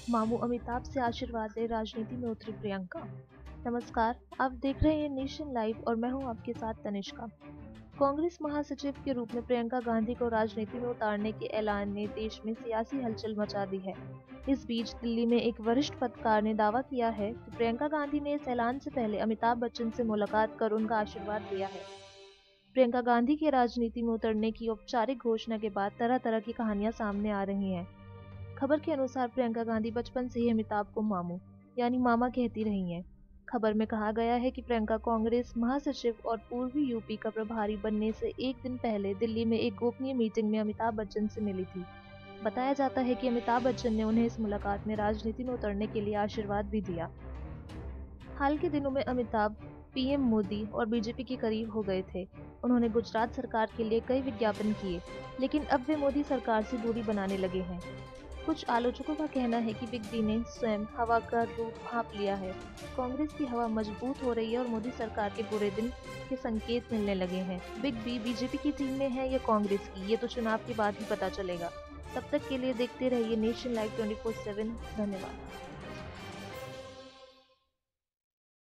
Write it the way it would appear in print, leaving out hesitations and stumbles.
मामू अमिताभ से आशीर्वाद ले राजनीति में उतरी प्रियंका। नमस्कार, आप देख रहे हैं नेशन लाइव और मैं हूं आपके साथ तनिष्का। कांग्रेस महासचिव के रूप में प्रियंका गांधी को राजनीति में उतारने के ऐलान ने देश में सियासी हलचल मचा दी है। इस बीच दिल्ली में एक वरिष्ठ पत्रकार ने दावा किया है कि प्रियंका गांधी ने इस ऐलान से पहले अमिताभ बच्चन से मुलाकात कर उनका आशीर्वाद लिया है। प्रियंका गांधी के राजनीति में उतरने की औपचारिक घोषणा के बाद तरह तरह की कहानियां सामने आ रही हैं। खबर के अनुसार प्रियंका गांधी बचपन से ही अमिताभ को मामू यानी मामा कहती रही हैं। खबर में कहा गया है कि प्रियंका कांग्रेस महासचिव और पूर्वी यूपी का प्रभारी बनने से एक दिन पहले दिल्ली में एक गोपनीय मीटिंग में अमिताभ बच्चन से मिली थी। बताया जाता है कि अमिताभ बच्चन ने उन्हें इस मुलाकात में राजनीति में उतरने के लिए आशीर्वाद भी दिया। हाल के दिनों में अमिताभ पीएम मोदी और बीजेपी के करीब हो गए थे। उन्होंने गुजरात सरकार के लिए कई विज्ञापन किए, लेकिन अब वे मोदी सरकार से दूरी बनाने लगे हैं। कुछ आलोचकों का कहना है कि बिग बी ने स्वयं हवा का रूप भांप लिया है। कांग्रेस की हवा मजबूत हो रही है और मोदी सरकार के बुरे दिन के संकेत मिलने लगे हैं। बिग बी बीजेपी की टीम में है या कांग्रेस की, ये तो चुनाव के बाद ही पता चलेगा। तब तक के लिए देखते रहिए नेशन लाइव 24/7। धन्यवाद।